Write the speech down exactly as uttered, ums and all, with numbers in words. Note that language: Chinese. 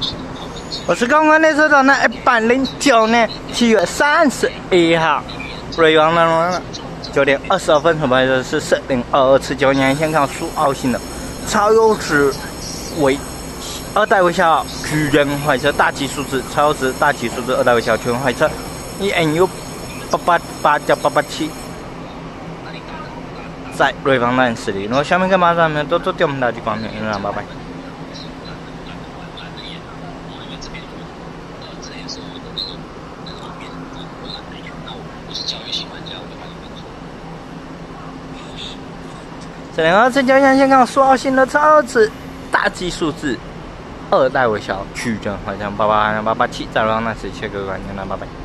我是刚刚列车长的一百零九年七月三十一号，瑞王的九点二十二分，同牌的是四零二二次九年先看苏澳型的超优质为二代微笑巨人怀车大吉数字，超优质大吉数字二代微笑巨人怀车 E N U 八八八加八八七，在瑞王站实力，然后下面跟马上面都都掉我们大吉光面，让拜拜。这两个成交线先看苏澳型的超值大吉数字，二代微笑曲正好像八八八八七，再让那是切割关键那八百。